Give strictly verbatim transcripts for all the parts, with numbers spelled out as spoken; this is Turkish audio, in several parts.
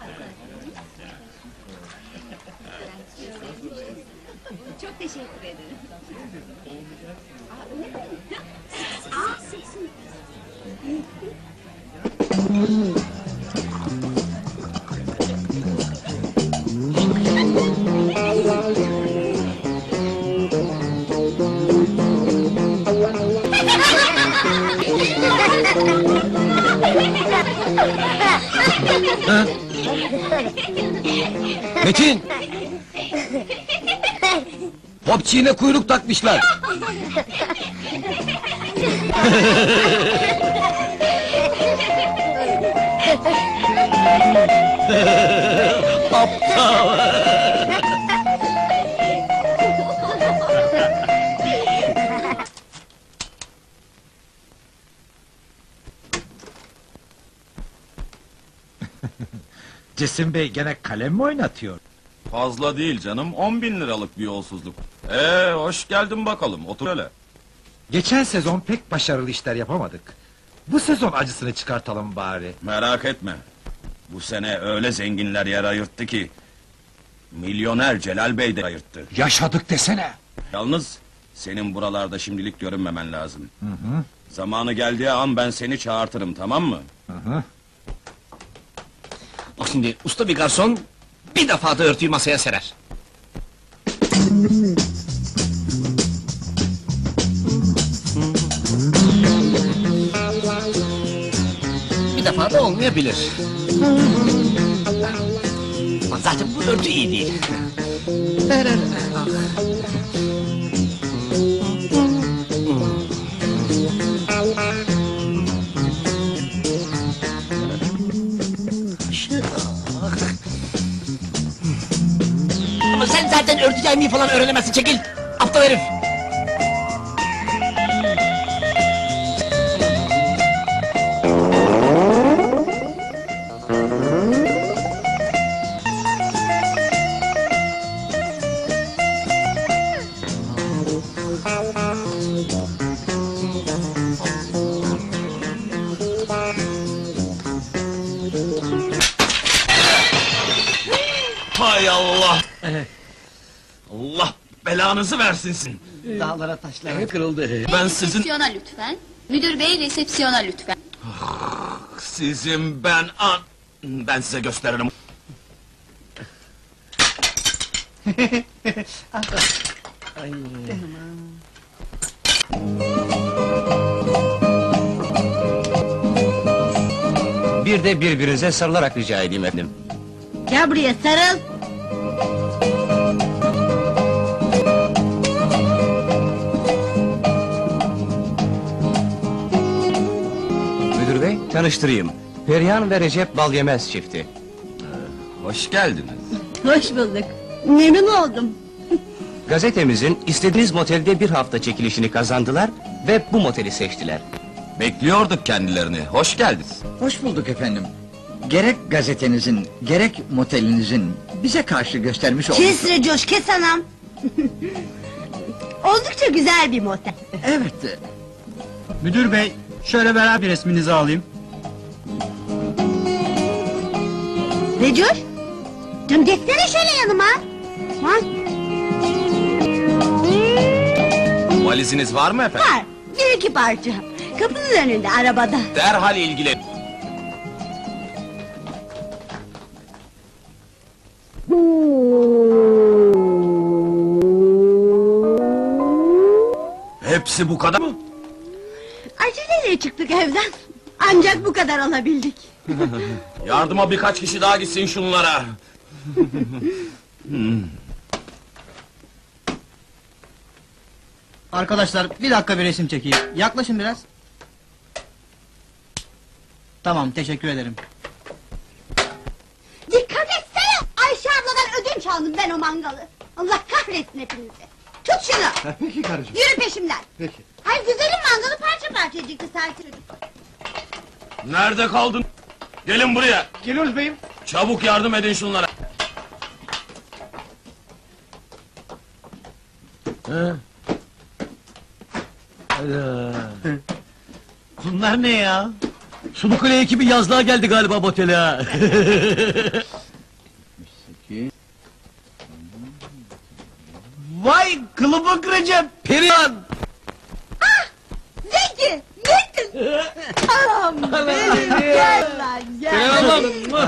Çok teşekkür ederim. Aa, öyle mi? Aa, sesin. Ha? Metin! Popçiğine kuyruk takmışlar! Aptal! Cesim Bey gene kalem mi oynatıyor? Fazla değil canım, on bin liralık bir yolsuzluk. Ee, hoş geldin bakalım, otur öyle. Geçen sezon pek başarılı işler yapamadık. Bu sezon acısını çıkartalım bari. Merak etme. Bu sene öyle zenginler yer ayırttı ki... ...milyoner Celal Bey de ayırttı. Yaşadık desene! Yalnız, senin buralarda şimdilik görünmemen lazım. Hı hı. Zamanı geldiği an ben seni çağırtırım, tamam mı? Hı hı. Bak şimdi, usta bir garson... ...bir defa da örtüyü masaya serer. Bir defa da olmayabilir. Ama zaten bu örtü iyi değil. Ama sen zaten örtü yaymayı falan öğrenemezsin, çekil! Aptal herif! Hay Allah! Allah belanızı versin sizin! Dağlara taşlara kırıldı. Ben sizin... Resepsiyona lütfen. Müdür bey, resepsiyona lütfen. Sizin ben an... Ben size gösteririm. Bir de birbirinize sarılarak rica edeyim efendim. Gel buraya, sarıl! Müdür bey, tanıştırayım. Perihan ve Recep Balyemez çifti. Hoş geldiniz. Hoş bulduk. Memnun oldum. Gazetemizin istediğiniz motelde bir hafta çekilişini kazandılar ve bu moteli seçtiler. Bekliyorduk kendilerini, hoş geldiniz. Hoş bulduk efendim. Gerek gazetenizin, gerek motelinizin bize karşı göstermiş olduğunuz... Kes Recoş, kes anam! Oldukça güzel bir motel. Evet, Müdür bey, şöyle beraber resminizi alayım. Recoş! Canım geçsene şöyle yanıma! Ha? Valiziniz var mı efendim? Var, bir iki parça. Kapının önünde, arabada. Derhal ilgilen. Hepsi bu kadar mı? Aceleyle çıktık evden. Ancak bu kadar alabildik. Yardıma birkaç kişi daha gitsin şunlara. Arkadaşlar, bir dakika bir resim çekeyim. Yaklaşın biraz. Tamam, teşekkür ederim. Dikkat etsene! Ayşe abladan ödünç aldım ben o mangalı. Allah kahretsin hepinizi. Tut şunu! peki karıcığım. Yürü peşimden! Peki. Hayır, güzelim mangalı parça parça edecekti sanki çocuk. Nerede kaldın? Gelin buraya. Geliyoruz beyim. Çabuk yardım edin şunlara. Bunlar ne ya? Sulukule ekibi yazlığa geldi galiba motele ha. Vay kılıbık Recep, Perihan! Zeki! Yettin! Anam benim! Gel lan gel! Perihan!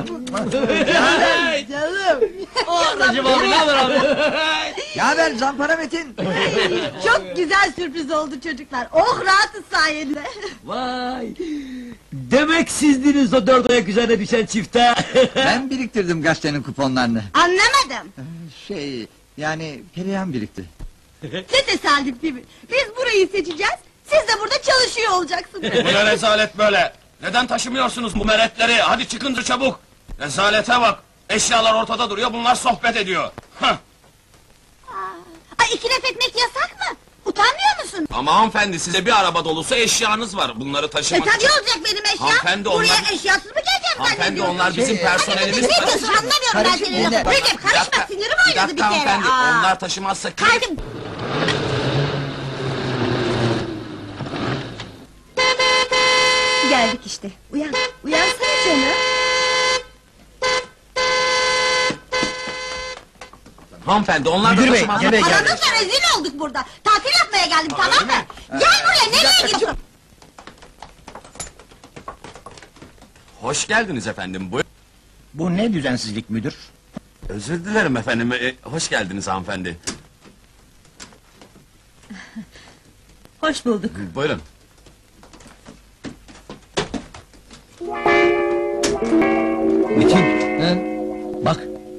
Canım! Recep abi ne haber abi? Ne haber Zampara Metin? Çok güzel sürpriz oldu çocuklar. Oh rahatız sayende. Vay! Demek sizdiniz o dört ayak üzerine düşen çifte. Ben biriktirdim gazetenin kuponlarını. Anlamadım. Şey, yani Perihan birikti. Ne tesadüf değil mi? Biz burayı seçeceğiz. Siz de burada çalışıyor olacaksınız. Bu ne rezalet böyle? Neden taşımıyorsunuz bu meretleri? Hadi çıkın çabuk! Rezalete bak! Eşyalar ortada duruyor, bunlar sohbet ediyor. Hah! Ay iki laf etmek yasak mı? Utanmıyor musun? Ama hanımefendi, size bir araba dolusu eşyanız var. Bunları E taşımak tabii için... olacak benim eşya. Hanımefendi, Buraya onlar- eşyasız mı geleceğim Hanımefendi, zannediyorsun? onlar bizim Şey, personelimiz. Ne diyorsun anlamıyorum ben Karıcığım, senin dinle. lafını. Recep Bir dakika, karışma sinirim bir oynadı bir dakika kere. hanımefendi, Aa. onlar taşımazsa kim? Kaldım. Geldik işte. Uyan. Uyansana canım. Hanımefendi, onlar da Müdür bey, taşımazsa... gene geldi. Aranızla rezil olduk burada. Tatil yapmaya geldim tamam mı? Gel buraya nereye gidiyorsun? Hoş geldiniz efendim, buyurun. Bu ne düzensizlik müdür? Özür dilerim efendim, e, hoş geldiniz hanımefendi. Hoş bulduk. Buyurun. Metin, he? Bak.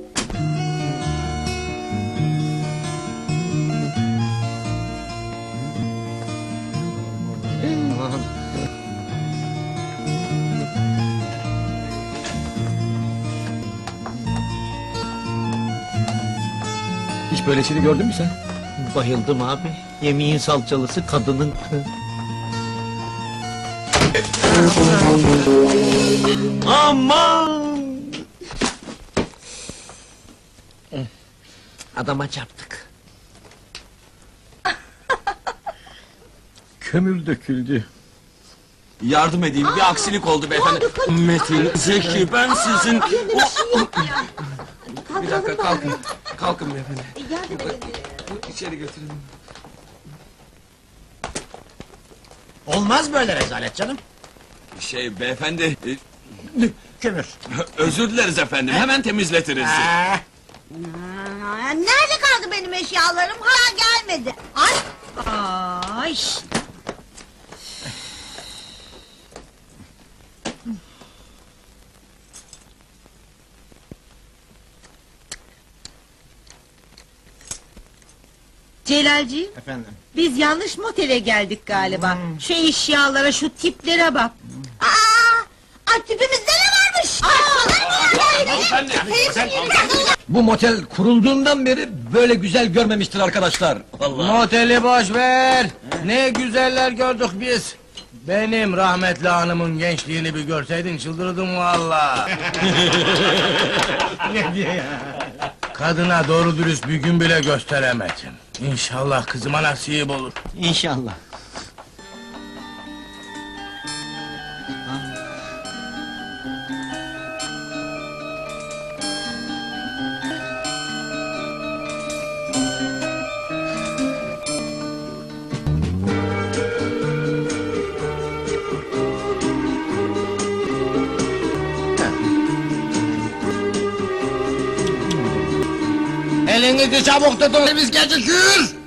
Hiç böylesini gördün mü sen? Bayıldım abi. Yemeğin salçalısı kadının. Aman! Adama çarptık. Kömür döküldü. Yardım edeyim, bir aksilik oldu beyefendi. Metin, Zeki, ben sizin... Bir dakika, kalkın. Kalkın beyefendi. İçeri götürelim. Olmaz böyle rezalet canım. Şey beyefendi, e, Kömür. özür dileriz efendim, hemen temizletiriz. Aa, nerede kaldı benim eşyalarım? Hala gelmedi. Ay. Ay. Celalciğim, Efendim. biz yanlış motele geldik galiba. Şu eşyalara, şu tiplere bak. Aa, ay tipimizde ne varmış? Aa, Hanımefendi, Bu motel kurulduğundan beri böyle güzel görmemiştir arkadaşlar. Moteli boş ver. Ne güzeller gördük biz. Benim rahmetli hanımın gençliğini bir görseydin çıldırdım valla. Ne diye ya? Kadına doğru dürüst bir gün bile gösteremedim. İnşallah kızıma nasip olur. İnşallah. Elinizi çabuk tutun, biz gecikir!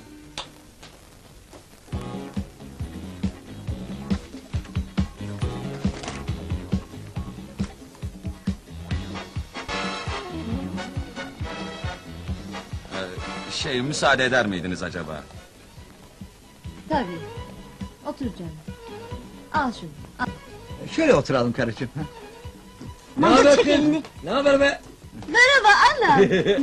şey, müsaade eder miydiniz acaba? Tabii. Otur canım. Al şunu. Al. Şöyle oturalım karıcığım. ha? Ne Bana haber çek kız? elini. Ne haber be? Merhaba ana.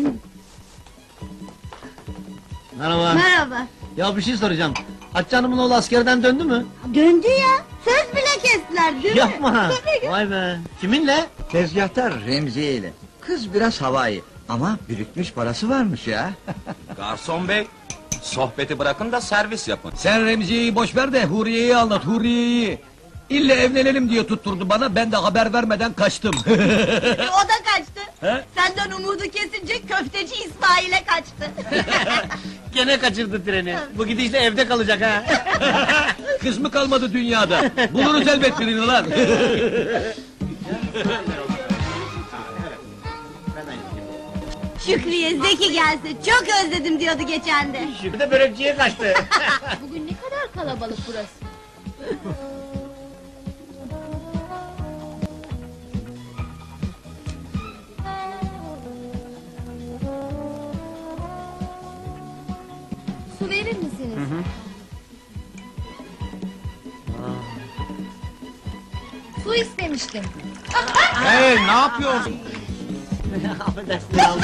Merhaba. Merhaba. Ya bir şey soracağım. Hatice Hanım'ın oğlu askerden döndü mü? Döndü ya. Söz bile kestiler değil mi? Yapma. Tabii. Vay be. Kiminle? Tezgahtar Remziye ile. Kız biraz havai ama birikmiş parası varmış ya. Garson bey, sohbeti bırakın da servis yapın. Sen Remziye'yi boş ver de Huriye'yi anlat, Huriye'yi. İlle evlenelim diye tutturdu bana, ben de haber vermeden kaçtım. O da kaçtı. Senden umudu kesince köfteci İsmail'e kaçtı. Gene kaçırdı treni. Bu gidişle evde kalacak ha. Kız mı kalmadı dünyada? Buluruz elbet birini lan. Şükriye Zeki gelse çok özledim diyordu geçen de. Şükrü de börekçiye kaçtı. Bugün ne kadar kalabalık burası. Su verir misiniz? Su istemiştim. Hey, ne yapıyorsun? Affedersin aldı.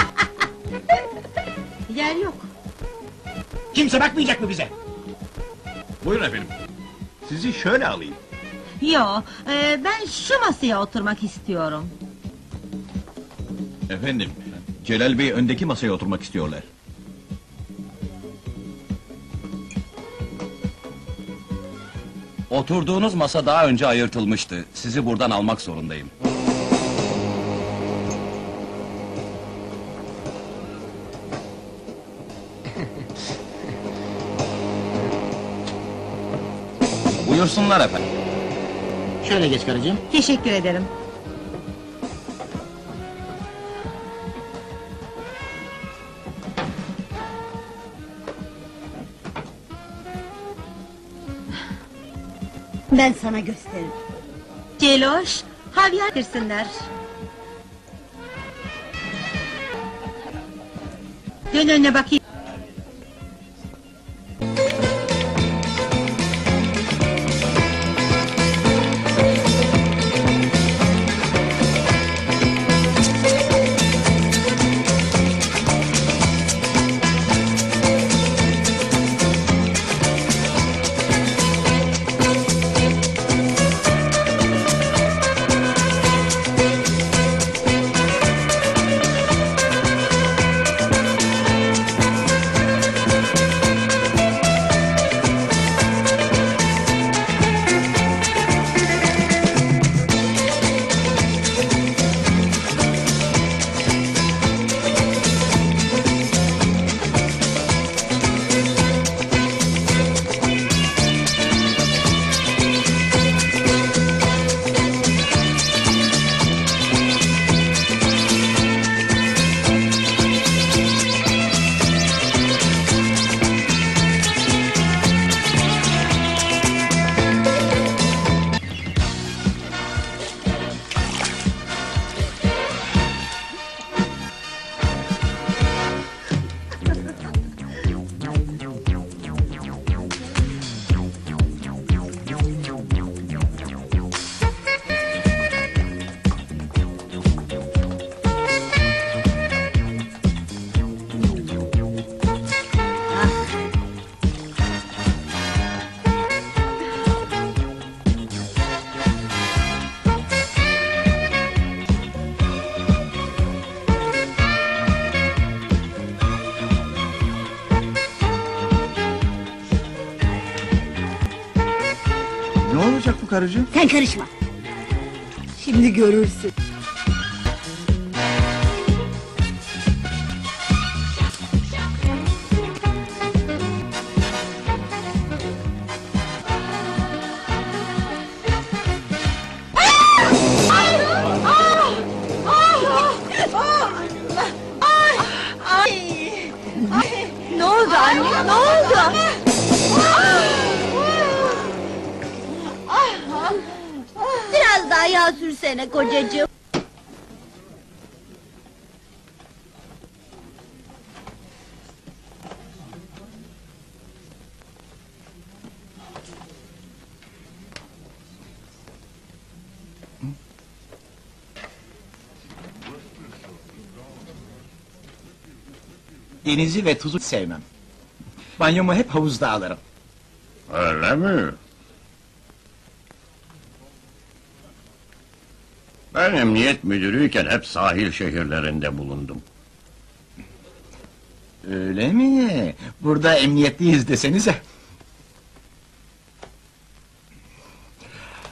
Yer yok. Kimse bakmayacak mı bize? Buyurun efendim. Sizi şöyle alayım. Yo, e, ben şu masaya oturmak istiyorum. Efendim, Celal Bey öndeki masaya oturmak istiyorlar. Oturduğunuz masa daha önce ayırtılmıştı. Sizi buradan almak zorundayım. Buyursunlar efendim. Şöyle geç karıcığım. Teşekkür ederim. Ben sana gösteririm. Celoş, havyar getirsinler. Dön önüne bakayım. Ne olacak bu karıcığım? Sen karışma. Şimdi görürsün. Ne oldu anne, ne oldu? Biraz daha yağ sürsene kocacığım. Denizi ve tuzu sevmem. Banyomu hep havuzda alırım. Öyle mi? Ben emniyet müdürüyken hep sahil şehirlerinde bulundum. Öyle mi? Burada emniyetliyiz desenize.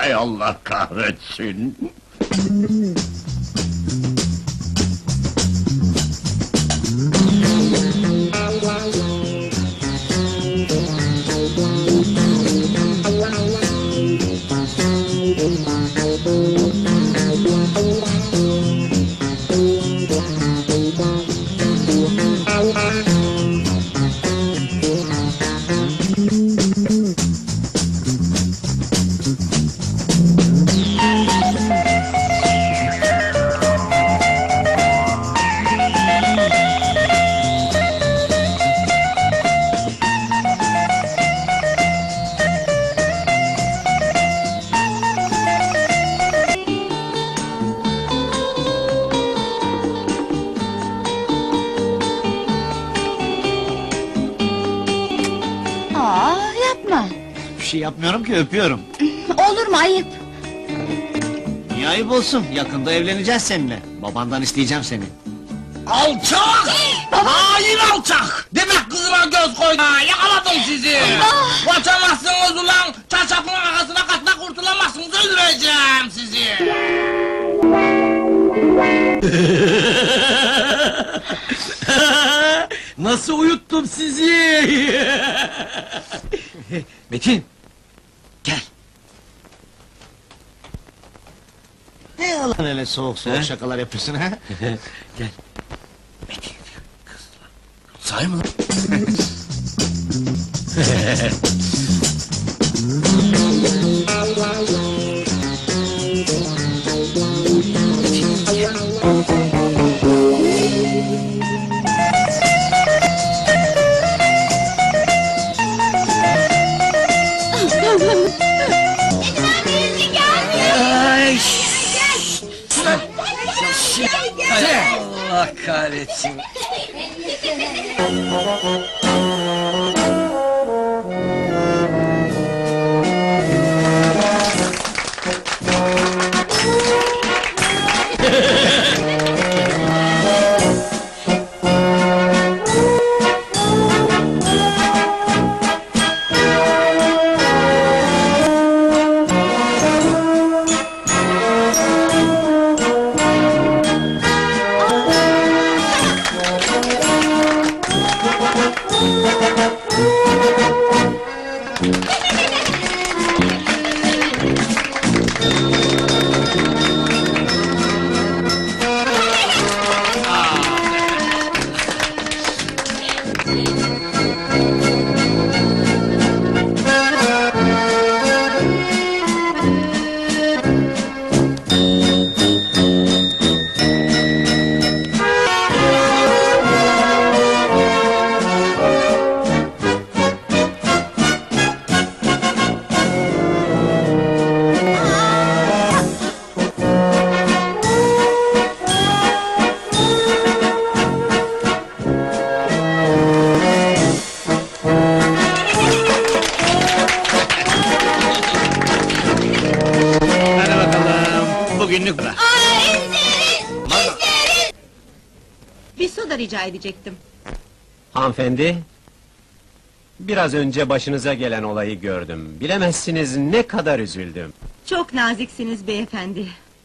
Hay Allah kahretsin! Aa, yapma. Bir şey yapmıyorum ki, öpüyorum. Olur mu, ayıp? Niye ayıp olsun? Yakında evleneceğiz seninle. Babandan isteyeceğim seni. Alçak! Hain alçak! Demek kızıma göz koydu! Ha, yakaladım sizi! Kaçamazsınız ulan! Çarşafın arkasına katla kurtulamazsınız, öldüreceğim sizi! Nasıl uyuttum sizi? Metin! Ne yalan öyle soğuk soğuk şakalar yapıyorsun ha? Sahi mi lan? Ay, Allah kahretsin! Hadi bakalım, bugünlük bırak. Aa, izlerin! İzlerin! Bir soda rica edecektim. Hanımefendi, biraz önce başınıza gelen olayı gördüm. Bilemezsiniz ne kadar üzüldüm. Çok naziksiniz beyefendi.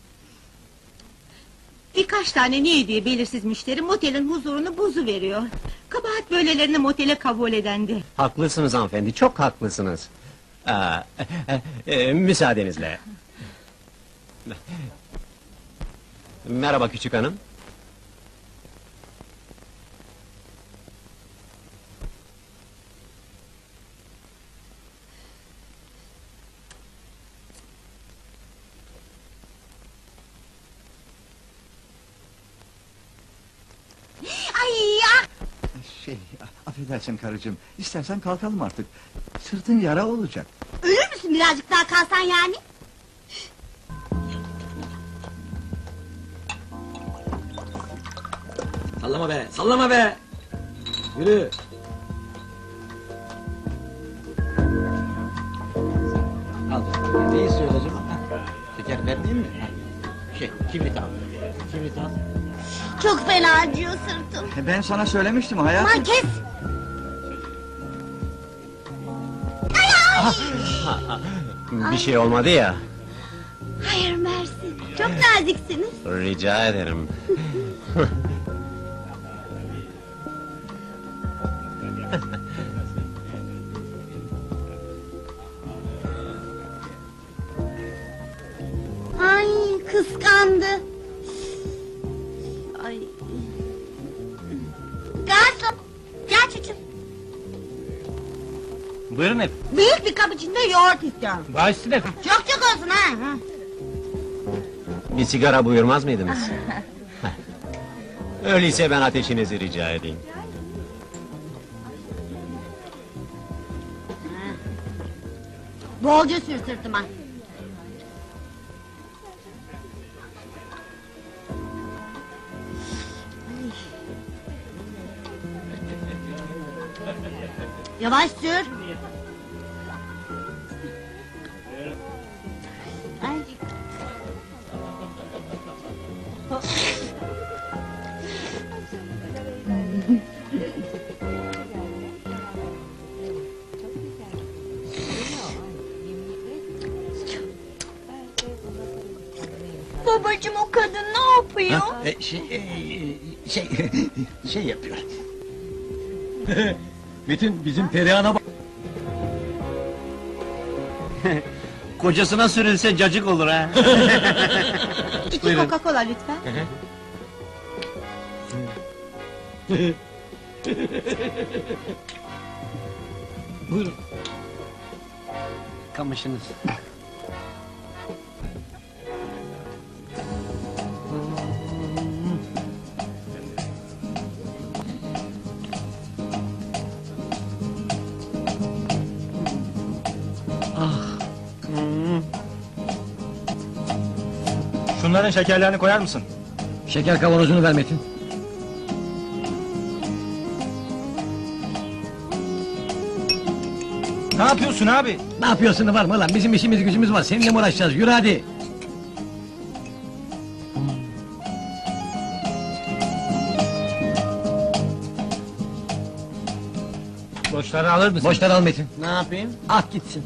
Birkaç tane niye diye belirsiz müşteri motelin huzurunu bozu veriyor. Kabahat böylelerini motele kabul edendi. Haklısınız hanımefendi, çok haklısınız. Aa, e, e, müsaadenizle. Merhaba küçük hanım. Ay ya! Şey, affedersin karıcığım, istersen kalkalım artık. Sırtın yara olacak. Ölür müsün birazcık daha kalsan yani? Sallama be, sallama be! Yürü! Al, ne istiyor acaba? Şeker vermeyeyim mi? Şey, kibrit al. Kibrit al. Çok fena acıyor sırtım. Ben sana söylemiştim hayatım. Aman kes! Bir şey olmadı ya. Hayır mersi. Çok naziksiniz. Rica ederim. Ay kıskandı. Ay. Garson. Gel çocuğum. Buyurun efendim. Büyük bir kap içinde yoğurt istiyorum. Baş üstüne efendim. Çok çok olsun ha. ha. Bir sigara buyurmaz mıydınız? Öyleyse ben ateşinizi rica edeyim. Bolca sür sırtıma. Yavaş sür. Ay. Babacığım o kadın ne yapıyor? E, şey, e, şey, şey yapıyor. Bütün bizim Perihan'a bak. Kocasına sürülse cacık olur ha. İki Buyurun. Coca-Cola lütfen. Buyurun. Kamışınız. Şunların şekerlerini koyar mısın? Şeker kavanozunu ver Metin. Ne yapıyorsun abi? Ne yapıyorsun var mı lan? Bizim işimiz gücümüz var. Seninle mi uğraşacağız? Yürü hadi. Boşları alır mısın? Boşları al Metin. Ne yapayım? At gitsin.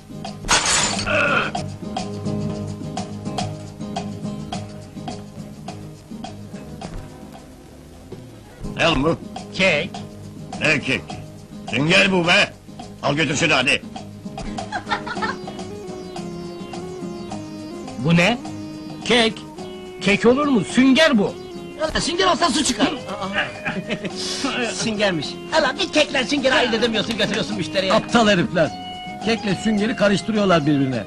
Ne oğlum bu? Kek. Ne kek? Sünger bu be! Al götür şunu hadi! Bu ne? Kek. Kek olur mu? Sünger bu. Sünger olsa su çıkar. Süngermiş. Hala bir kekler süngeri ayırt edemiyorsun, götürüyorsun müşteriye. Aptal herifler. Kekle süngeri karıştırıyorlar birbirine.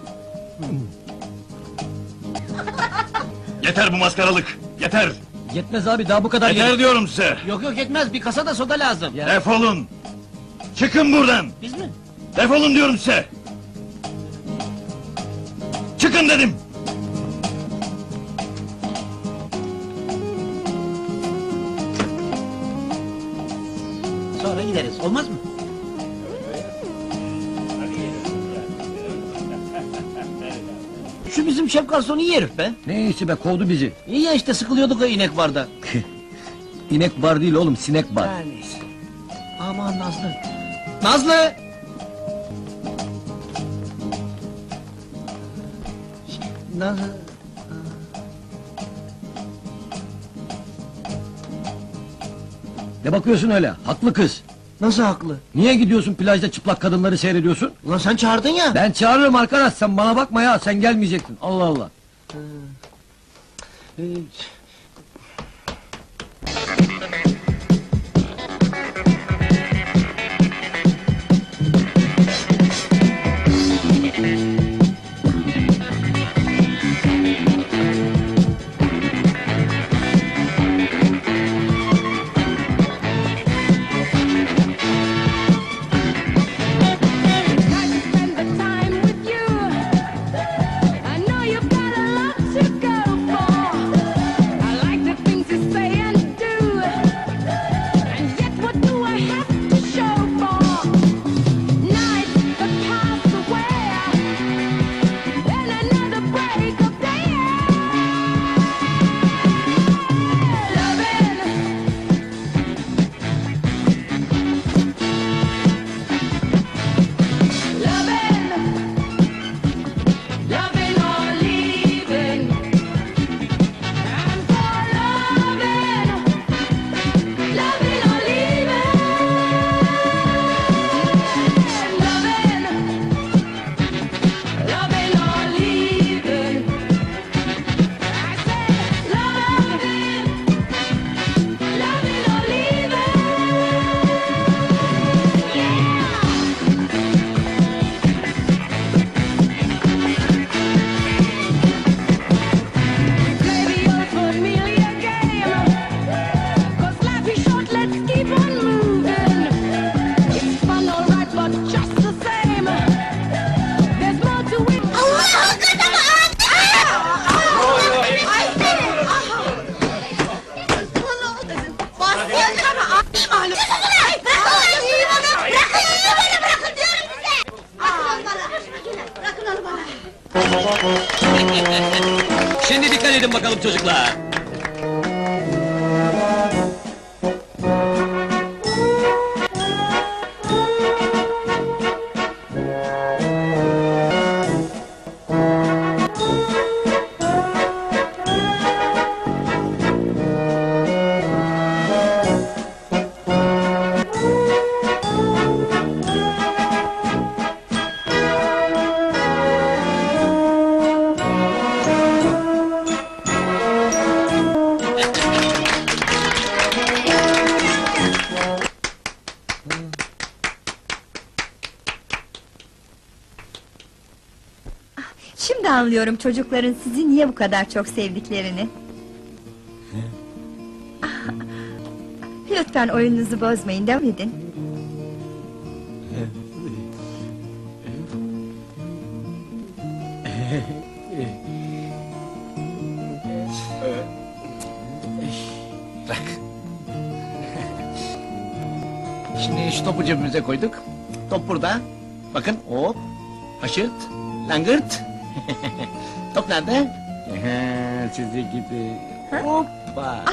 Yeter bu maskaralık! Yeter! Yetmez abi daha bu kadar Yeter yedik. diyorum size! Yok yok yetmez, bir kasa da soda lazım. Ya. Defolun! Çıkın buradan! Biz mi? Defolun diyorum size! Çıkın dedim! Sonra gideriz, olmaz mı? Şu bizim şef garsonu iyi herif be. Ne iyisi be kovdu bizi. İyi ya işte sıkılıyorduk o inek barda. İnek bar değil oğlum sinek bar. Her neyse. Aman Nazlı. Nazlı! Nazlı... Ne bakıyorsun öyle? Haklı kız. Nasıl haklı? Niye gidiyorsun plajda çıplak kadınları seyrediyorsun? Ulan sen çağırdın ya. Ben çağırırım arkadaş sen bana bakma ya sen gelmeyecektin. Allah Allah. Ee, I know you've got a lot to go for. şunları bana. Şimdi dikkat edin bakalım çocuklar. Şimdi anlıyorum çocukların sizi niye bu kadar çok sevdiklerini. Lütfen oyununuzu bozmayın, devam edin. Bırak. Şimdi şu topu cebimize koyduk. Top burada. Bakın hop. Haşırt. Langırt. Top nerede? Ehe, sizi gibi. Hoppa.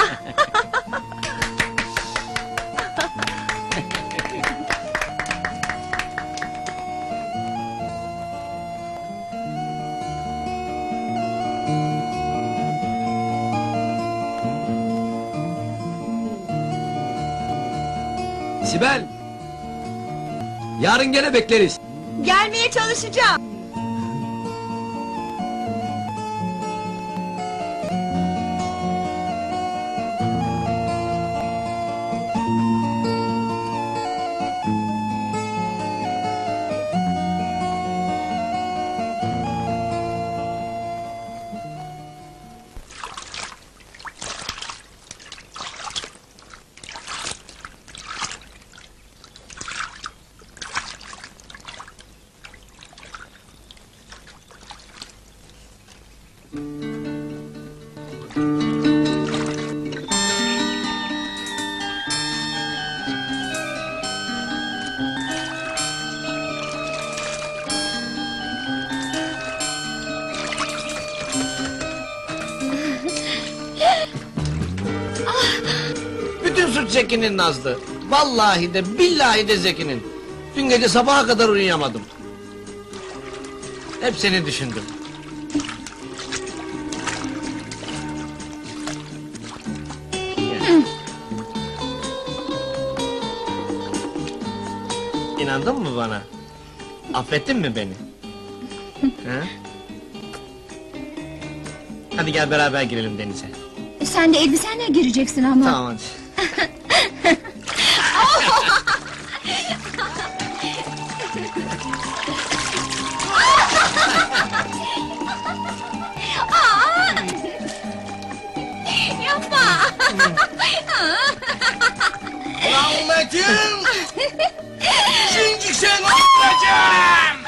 Sibel! Yarın gene bekleriz. Gelmeye çalışacağım. Bütün suç Zeki'nin Nazlı. Vallahi de billahi de Zeki'nin. Dün gece sabaha kadar uyuyamadım. Hep seni düşündüm. İnandın mı bana? Affettin mi beni? Ha? Hadi gel beraber girelim denize. Sen de elbisenle gireceksin ama. Tamam hadi. Yapma! Rahmetim! Şimdi seni öldüreceğim!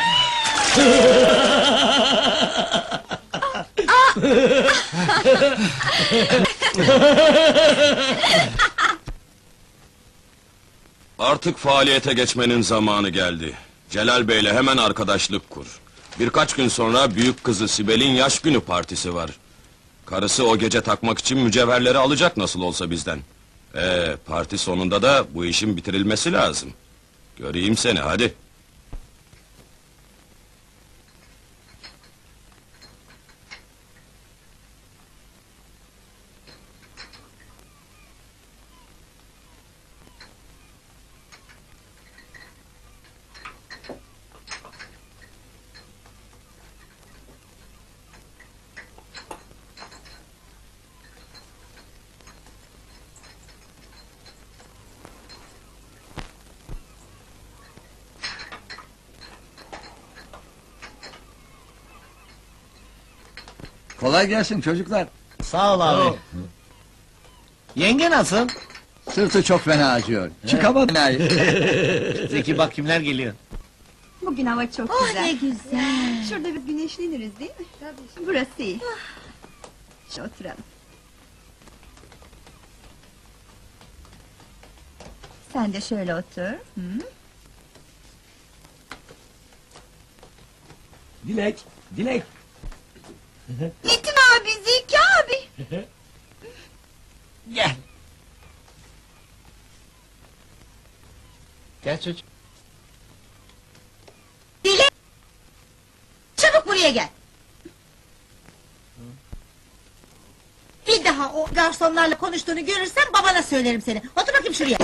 Artık faaliyete geçmenin zamanı geldi. Celal Bey'le hemen arkadaşlık kur. Birkaç gün sonra büyük kızı Sibel'in yaş günü partisi var. Karısı o gece takmak için mücevherleri alacak nasıl olsa bizden. Ee, parti sonunda da bu işin bitirilmesi lazım. Göreyim seni, hadi. Kolay gelsin çocuklar. Sağ ol abi. Yenge nasıl? Sırtı çok fena acıyor. Çıkamadı enayi. Zeki bak kimler geliyor. Bugün hava çok Oh, güzel. ne güzel! Şurada bir güneşleniriz değil mi? Tabii. Burası iyi. Şu oturalım. Sen de şöyle otur. Hı? Dilek, Dilek. Metin abi, Zeki abi. Gel. Gel çocuk. Dile! Çabuk buraya gel. Bir daha o garsonlarla konuştuğunu görürsem babana söylerim seni. Otur bakayım şuraya.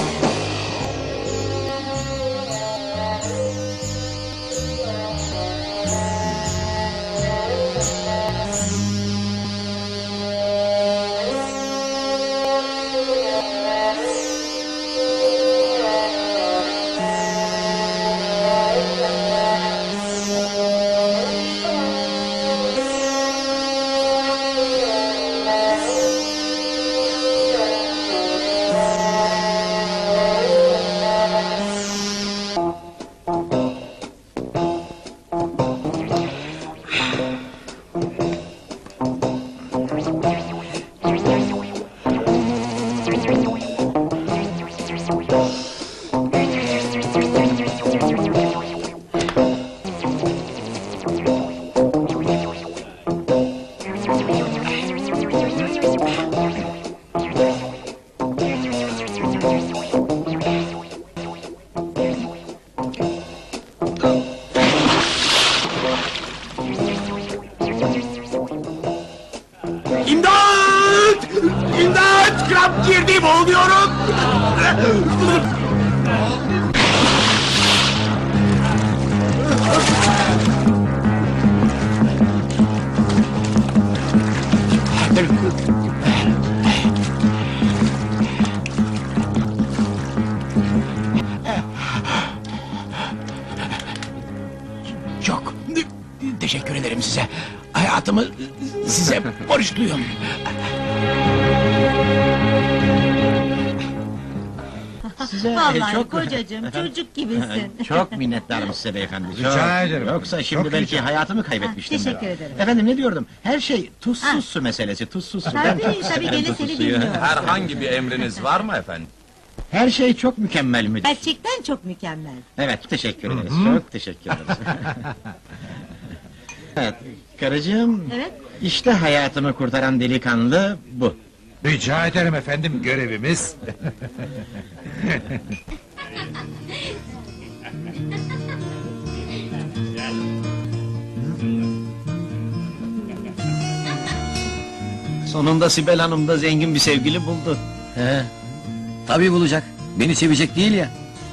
İmdat! İmdat! Kramp girdi, boğuluyorum! Çok teşekkür ederim size. Hayatımı size borçluyum. Size Vallahi çok... kocacığım, çocuk gibisin. Çok minnettarım size beyefendi. Rica çok. ederim. Yoksa şimdi Çok belki rica- hayatımı kaybetmiştim. Ha, teşekkür ederim. Efendim ne diyordum? Her şey tuzsuz su meselesi, tuzsuz su. Ben Tabii, çok tabii, severim gene tuzsuz seni suyu. dinliyorum. Herhangi bir emriniz var mı efendim? Her şey çok mükemmel müdür. Gerçekten çok mükemmel. Evet, teşekkür ederiz. Çok teşekkür ederiz. Evet, karıcığım. Evet. İşte hayatımı kurtaran delikanlı bu. Rica ederim efendim, görevimiz. Sonunda Sibel Hanım da zengin bir sevgili buldu. He. Tabii bulacak. Beni sevecek değil ya.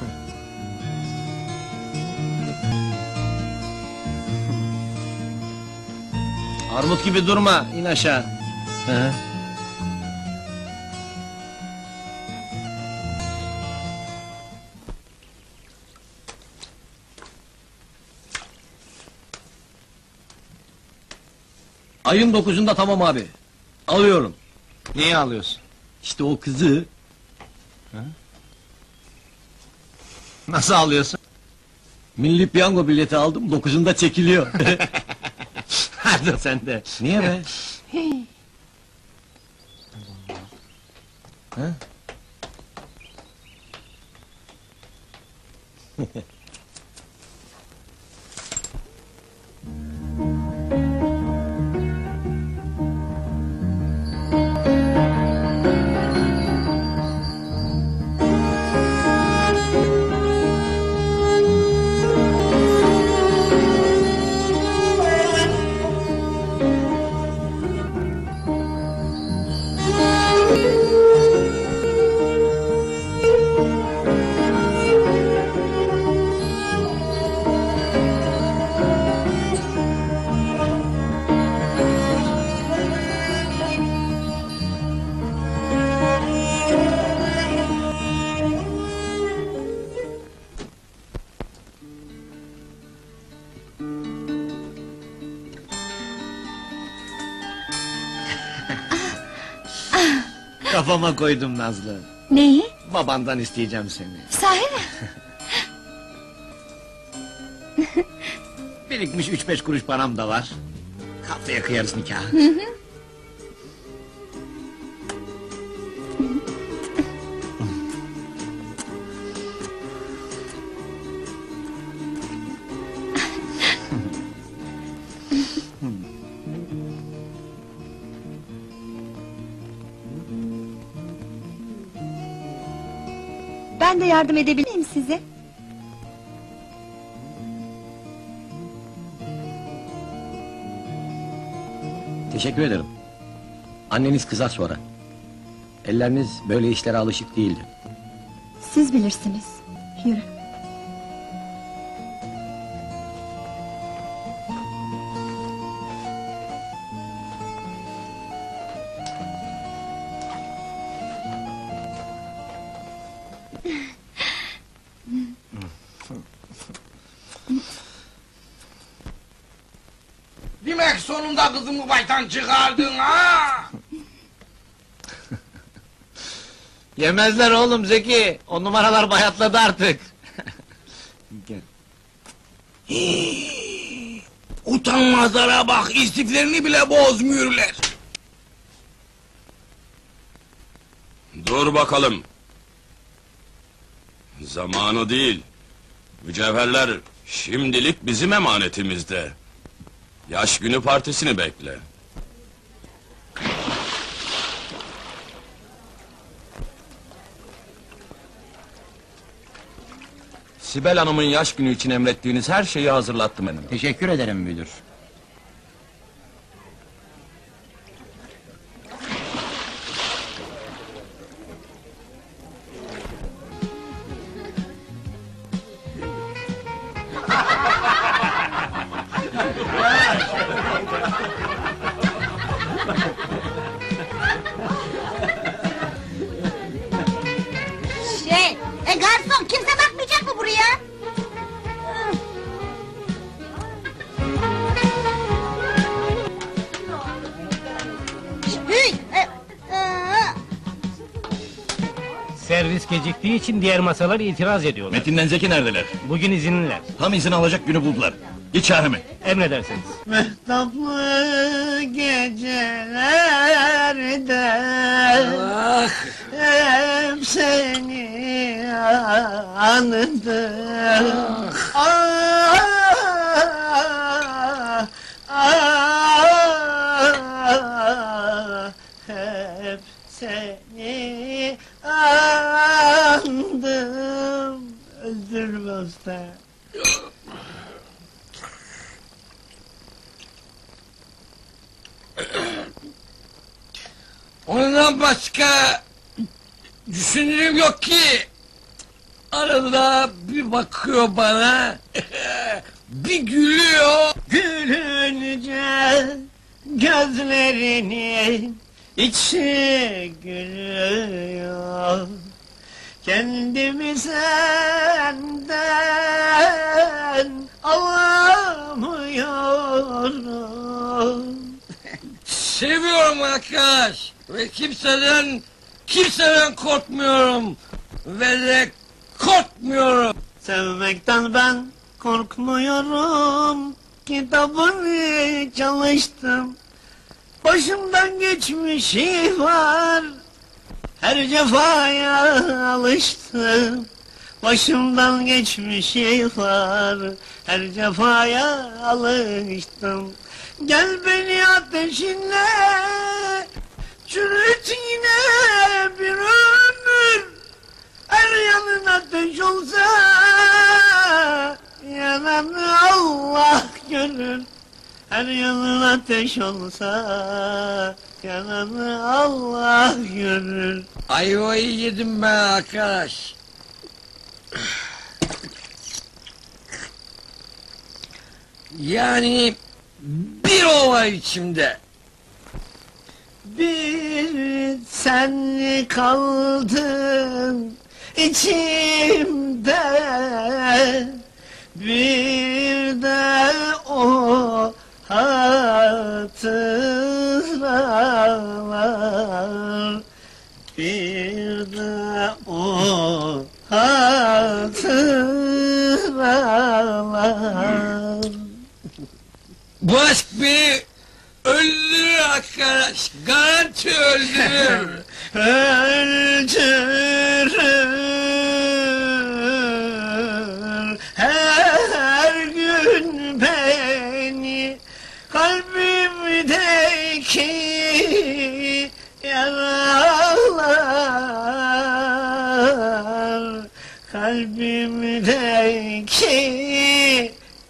Armut gibi durma, in aşağı. He. Ayın dokuzunda tamam abi. Alıyorum. Niye alıyorsun? İşte o kızı. Nasıl alıyorsun? Milli piyango bileti aldım. Dokuzunda çekiliyor. Hadi sen de. Niye be? Kafama koydum Nazlı. Neyi? Babandan isteyeceğim seni. Sahi mi? Birikmiş üç beş kuruş param da var. Haftaya kıyarız nikahı. Hı hı. Ben de yardım edebilir miyim size? Teşekkür ederim. Anneniz kızar sonra. Elleriniz böyle işlere alışık değildi. Siz bilirsiniz. Yürü. Demek sonunda kızımı baştan çıkardın ha! Yemezler oğlum Zeki. O numaralar bayatladı artık. Utanmazlara bak, istiflerini bile bozmuyorlar. Dur bakalım. Zamanı değil. Mücevherler şimdilik bizim emanetimizde. Yaş günü partisini bekle. Sibel Hanım'ın yaş günü için emrettiğiniz her şeyi hazırlattım efendim. Teşekkür ederim müdür. Şey, e garson kimse bakmayacak mı buraya? Hüy, e, e, Servis geciktiği için diğer masalar itiraz ediyorlar. Metin'den Zeki neredeler? Bugün izinliler. Tam izin alacak günü buldular. Git çağır hemen. Emredersiniz. Mehtaplı gecelerde Ah! hep seni andım. Ah! Ah! Hep seni andım. Üzülme usta. Ondan başka düşündüğüm yok ki. Arada bir bakıyor bana, bir gülüyor. Gülünce gözlerinin içi gülüyor. Kendimi senden alamıyorum. Seviyorum arkadaş ve kimseden, kimseden korkmuyorum ve de korkmuyorum. Sevmekten ben korkmuyorum. Kitabını çalıştım. Başımdan geçmişi var. Her cefaya alıştım. Başımdan geçmişi var. Her cefaya alıştım. Gel beni ateşinle çürüt yine bir ömür. Her yanın ateş olsa yananı Allah görür. Her yanın ateş olsa yananı Allah görür. Ayvayı yedim ben arkadaş. Yani bir olay içimde. Bir sen kaldın içimde, bir de o hatıralar, bir de o hatıralar. Bu aşk beni öldürür arkadaş, garanti öldürür. Öldürür her gün beni, kalbimdeki yaralar. içimdeki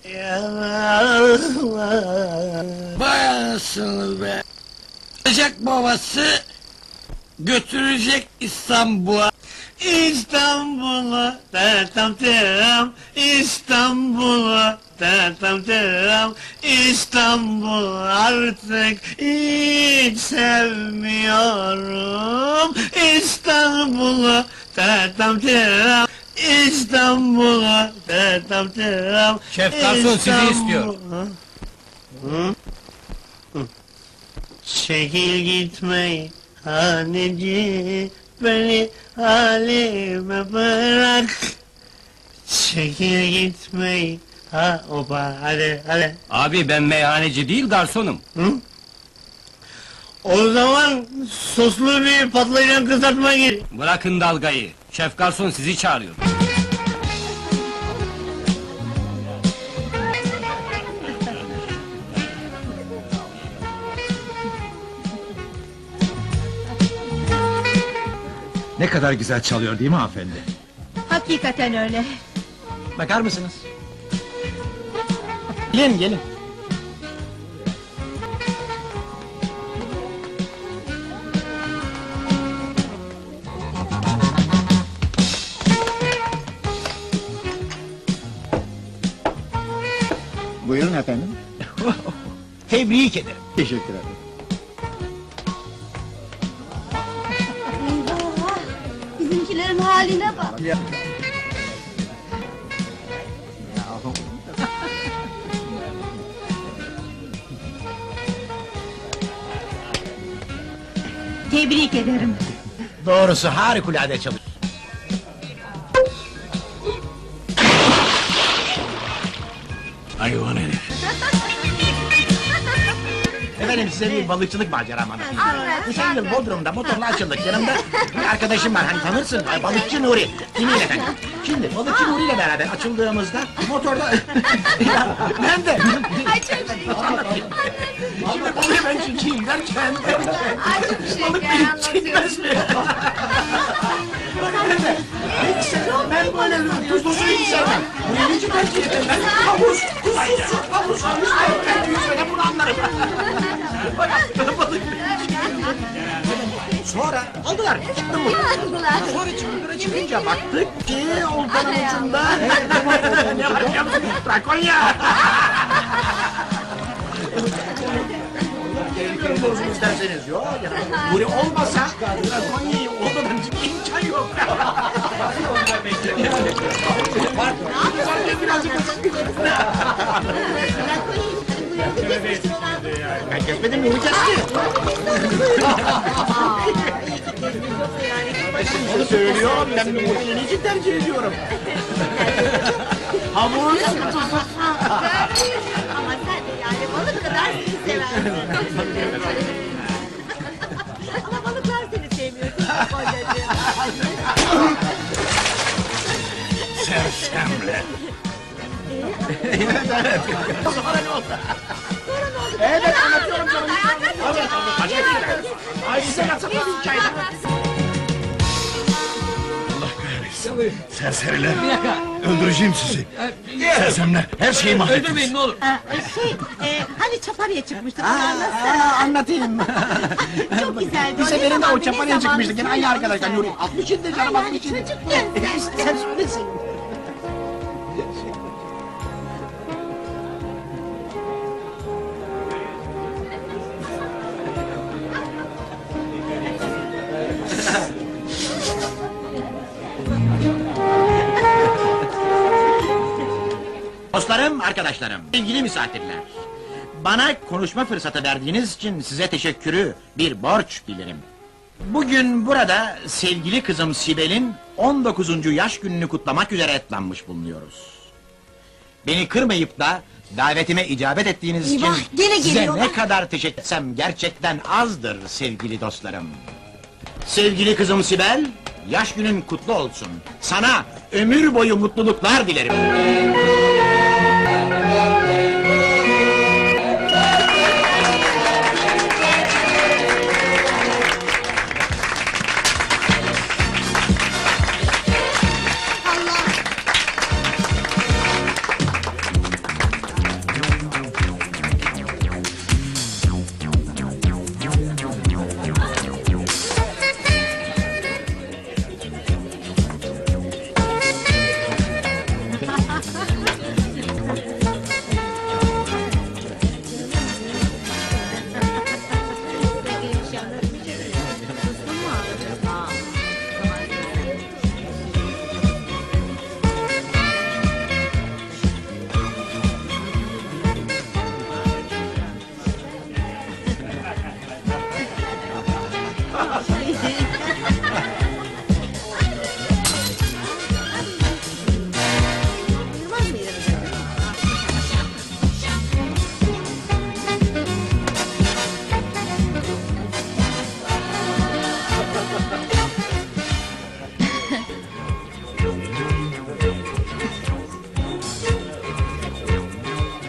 yaralar. Bayasını be! Götürecek babası, götürecek İstanbul'a. İstanbul'a tam tam İstanbul'a tam tam İstanbul artık hiç sevmiyorum. İstanbul'a tam tam İstanbul'a tam tam Şef garson sizi istiyor. Hı? Hı. Çekil gitmeyin haneci, beni halime bırak. Çekil gitmeyin ha oba hadi hadi. Abi ben meyhaneci değil garsonum. Hı? O zaman soslu bir patlıcan kızartma gir. Bırakın dalgayı. Şef garson sizi çağırıyor. Ne kadar güzel çalıyor değil mi hanımefendi? Hakikaten öyle. Bakar mısınız? Gelin gelin. Buyurun efendim. Tebrik ederim. Teşekkür ederim. Eyvah! Bizimkilerin haline bak. Tebrik ederim. Doğrusu harikulade çalış. Hayvan herif. Efendim size bir balıkçılık maceram anlatayım. Geçen yıl Bodrum'da motorla açıldık. Yanımda bir arkadaşım var, hani tanırsın, ay, balıkçı Nuri. Dinleyin efendim. Şimdi balıkçı Nuri ile beraber açıldığımızda motorda... Ben de... Ay çok şeker. Şimdi balığı ben çekeyim derken... Ay çok Balık şeker beni çekmez mi? Ben böyle tuzlu suyu hiç sevmem. Buraya hiç tercih ederim ben. Havuz, tuzsuz su, havuz, havuz. Ben yüzmeden bunu anlarım. Balık sonra aldılar, çıktım bu. Sonra çıkıntıra çıkınca baktık ki oltanın ucunda... Ne var biliyor musun? Trakonya! Tehlikeli borcunu isterseniz yok. Buraya olmasa Trakonya'yı olmadan çıkma imkan yok. Var. Birazcık ben kesmedim mi? Onu kesti. Onu söylüyorum. Ben bu modelini için tercih ediyorum. Havuz kutusu. Ama sen de yani balık kadar seni seversin. Ama balıklar seni sevmiyor. Sersemle. Evet, evet. Sonra ne oldu? Evet, anlatıyorum canım. Evet, acayip. Ay, size anlatsana hikayeyi. Allah kahretsin. Serseriler. Öldüreceğim sizi. Sersemler, her şeyi mahvettiniz. Öldürmeyin ne olur. Şey, e, hani Çaparı'ya çıkmıştık, onu Aa, anlatsana. anlatayım. Çok güzeldi. Bir o, ne seferinde o zamandı, ne Çaparı'ya zamandı, çıkmıştık. Yine aynı söyle, arkadaşlar. söyle. Nuri, altmış yedi canım, Yani altmış yedi. çocukken sen. Sen söylesin. Dostlarım, arkadaşlarım, sevgili misafirler. Bana konuşma fırsatı verdiğiniz için size teşekkürü bir borç bilirim. Bugün burada sevgili kızım Sibel'in on dokuzuncu yaş gününü kutlamak üzere etlenmiş bulunuyoruz. Beni kırmayıp da davetime icabet ettiğiniz Eyvah, için gene size geliyorlar. ne kadar teşekkür etsem gerçekten azdır sevgili dostlarım. Sevgili kızım Sibel, yaş günün kutlu olsun. Sana ömür boyu mutluluklar dilerim.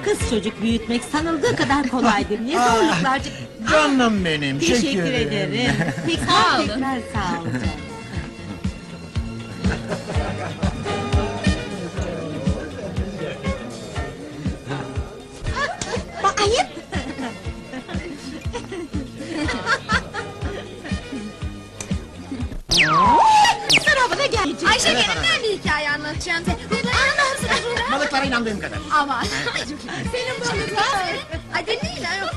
Kız çocuk büyütmek sanıldığı kadar kolaydır. Ne zorluklar... Canım benim, Teşekkür şekerim. ederim. Tekrar tekrar sağ ol canım. Bak ayıp. Sınavına gelecek. Ayşe gelin ben bir hikaye anlatacağım size. Allah'ım sana. Balıklara inandığım kadar. Aman. Senin balıklar. Ay dinleyin ayol.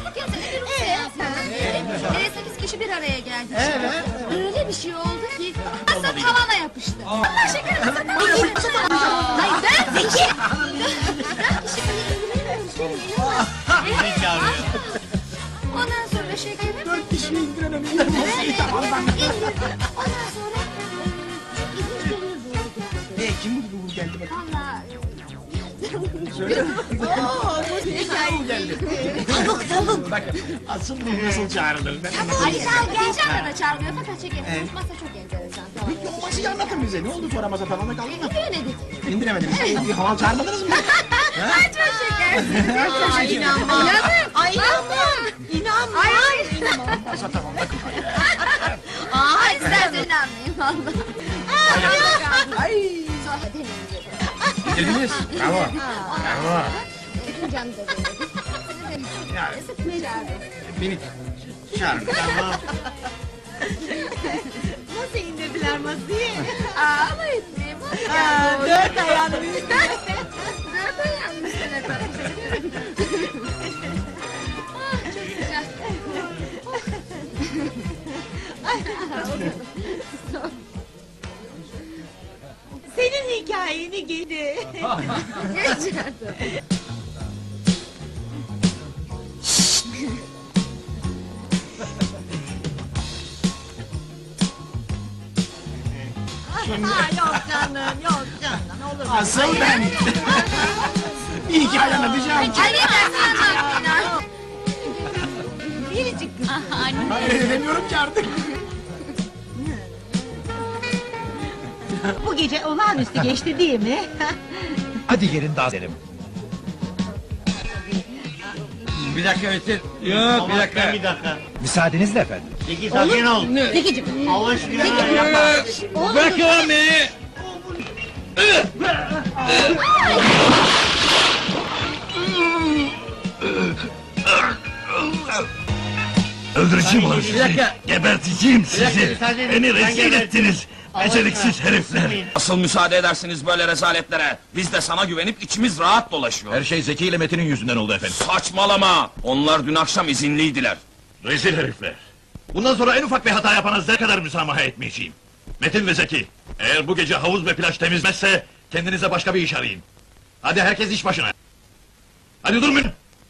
Evet. Sekiz kişi bir araya geldi. Evet. Öyle bir şey oldu ki masa tavana yapıştı. Allah şekerim masa tavana yapıştı. Hayır dört kişi. Dört kişi böyle Ne çağırıyor? ondan sonra şekerim. Dört kişi indirelim. Evet. Ondan sonra Ne, kim bu geldi bakayım? Söyle. Ooo bu hikaye geldi. Tavuk tavuk. Bakın, asıl bu nasıl çağrılır? Ali Sağ geleceğim de çağırmıyor fakat şeker konuşmazsa çok enteresan. Peki o masayı anlatın bize, ne oldu sonra masa tavanda kaldı mı? İndiremedik. İndiremediniz, bir haval çağırmadınız mı? Ay çok şekersin. Ay inanmam. Ay inanmam. İnanmam. Ay ay. Masa tavanda kaldı. Ay istersen inanmayayım valla. Ay. Sonra deneyim. İndirdiniz, bravo. Bravo. Bütün canı da denedim. Beni çağırın. Tamam. Nasıl indirdiler masayı? Aa ama etmeyeyim. Aa, dört ayağını üstten. Dört ayağının üstüne koymuş. Çok güzel. Senin hikayeni gidi. Aa, yok canım, yok canım, olur mu? Asıl ben. Bir hikaye anlatacağım. Ay ne dersin anlatmayın. Biricik kız. Hayır edemiyorum ki artık. Bu gece olağanüstü geçti değil mi? Hadi gelin dans edelim. Bir dakika Ötür. Yok bir dakika. Bir dakika. Müsaadenizle efendim. Zeki sakin ol. Zekicim. Allah aşkına yapma. Bırakın beni! Öldüreceğim ulan sizi. Bir dakika. Geberteceğim sizi. dakika, müsaade edin. Beni Ben rezil gebertim. ettiniz. Beceriksiz herifler. Nasıl müsaade edersiniz böyle rezaletlere? Biz de sana güvenip içimiz rahat dolaşıyor. Her şey Zeki ile Metin'in yüzünden oldu efendim. Saçmalama! Onlar dün akşam izinliydiler. Rezil herifler. Bundan sonra en ufak bir hata yapana zerre kadar müsamaha etmeyeceğim. Metin ve Zeki, eğer bu gece havuz ve plaj temizmezse kendinize başka bir iş arayın. Hadi herkes iş başına. Hadi durmayın.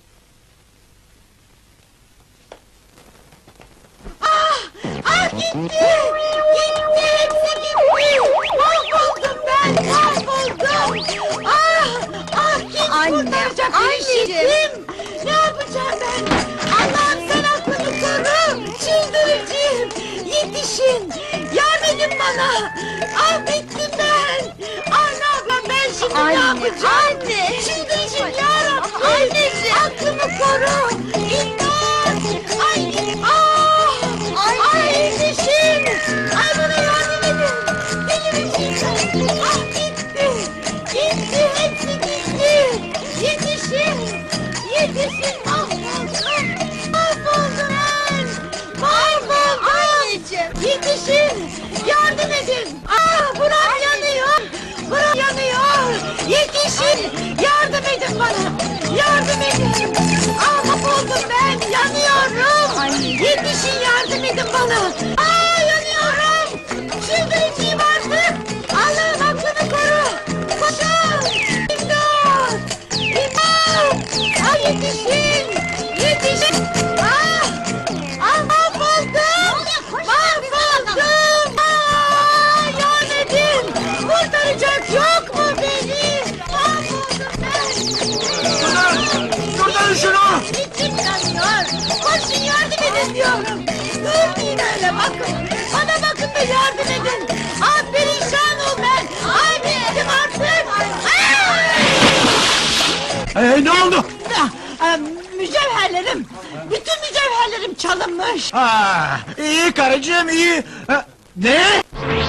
Ah gitti! Gitti! Hepsi gitti! Mahvoldum ben! Mahvoldum! Ah! Ah! Kim kurtaracak beni şimdi? Ne yapacağım ben? Allah'ım sen aklımı koru! Çıldıracağım! Yetişin! Yardım edin bana! Ah bittim ben! Ah ne yapayım ben şimdi ne yapacağım? Anne! Çıldıracağım yarabbim! Anneciğim! Aklımı koru! İmdat! Ay! Ah! Ay yetişin! Ay bana yardım edin! Delireceğim! Ah gitti! Gitti! Hepsi gitti! Yetişin! Yetişin! Mahvoldum! Mahvoldum ben! Mahvoldum! Yetişin! Yardım edin! Ah buram yanıyor! Buram yanıyor! Yetişin! Yardım edin bana! Yardım edin! Ah mahvoldum ben! Yanıyorum! Yetişin yardım edin bana! Aa yanıyorum! Çıldıracağım artık! Allah'ım aklını koru! Koşun! İmdat! İmdat! Ay yetişin! Yetişin! Ah! Ah mahvoldum! Mahvoldum! Aa yardım edin! Kurtaracak yok mu beni? Mahvoldum ben! Durdurun şunu! İçim yanıyor! Koşun yardım edin diyorum! Durmayın öyle bakın! Bana bakın da yardım edin! Ah perişan ol ben! Ay bittim artık! Ay! Hey, ne oldu? da e, mücevherlerim, bütün mücevherlerim çalınmış. Ha, iyi karıcığım iyi. Ha, ne?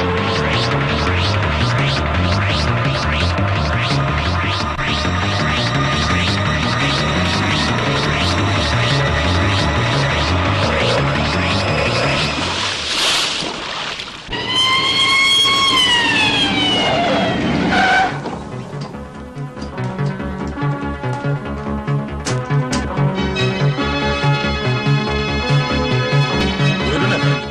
Buyurun efendim.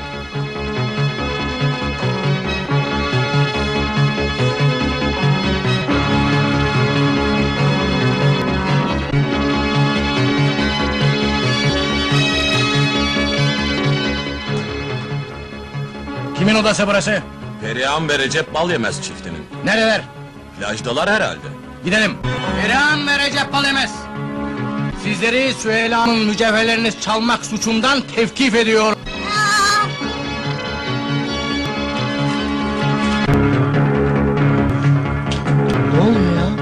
Kimin odası burası? Perihan ve Recep Balyemez çiftinin. Nereler? Plajdalar herhalde. Gidelim. Perihan ve Recep Balemez. Sizleri Süheyla'nın mücevherlerini çalmak suçundan tevkif ediyor. Ne oluyor ya?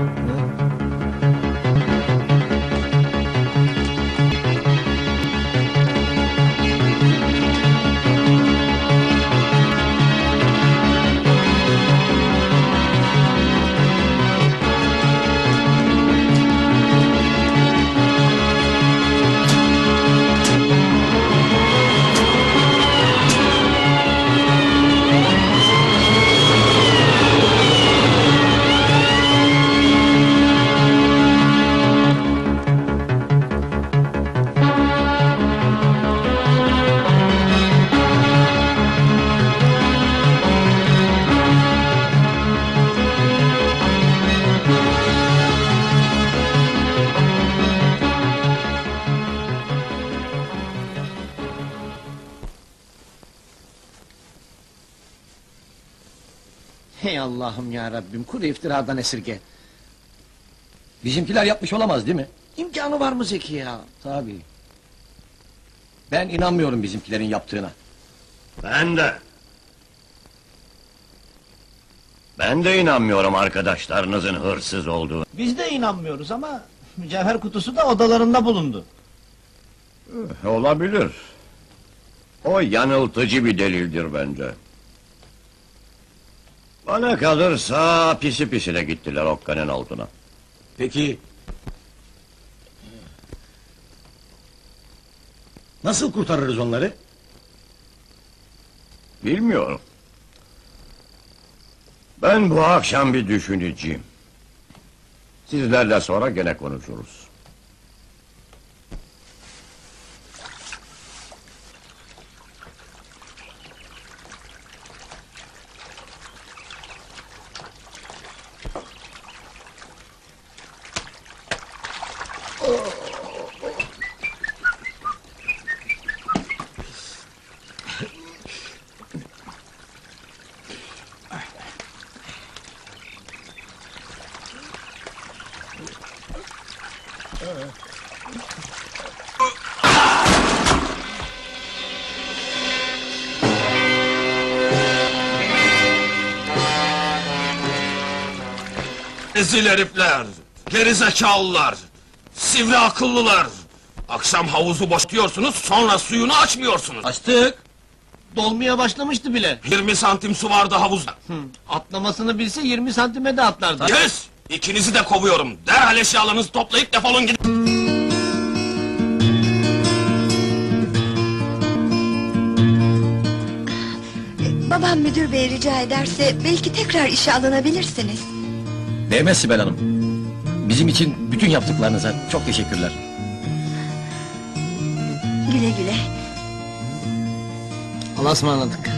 Hey Allah'ım ya Rabbim, kuru iftiradan esirge. Bizimkiler yapmış olamaz değil mi? İmkanı var mı Zeki ya? Tabii. Ben inanmıyorum bizimkilerin yaptığına. Ben de. Ben de inanmıyorum arkadaşlarınızın hırsız olduğunu. Biz de inanmıyoruz ama mücevher kutusu da odalarında bulundu. Olabilir. O yanıltıcı bir delildir bence. Bana kalırsa pisi pisine gittiler okkanın altına. Peki... Nasıl kurtarırız onları? Bilmiyorum. Ben bu akşam bir düşüneceğim. Sizlerle sonra gene konuşuruz. Rezil herifler, gerizekalılar, sivri akıllılar. Akşam havuzu boşaltıyorsunuz, sonra suyunu açmıyorsunuz. Açtık. Dolmaya başlamıştı bile. yirmi santim su vardı havuzda. Atlamasını bilse yirmi santime de atlardı. Kes! İkinizi de kovuyorum. Derhal eşyalarınızı toplayıp defolun gidin. Babam müdür bey rica ederse belki tekrar işe alınabilirsiniz. Değmez Sibel Hanım. Bizim için bütün yaptıklarınıza çok teşekkürler. Güle güle. Allah'a ısmarladık.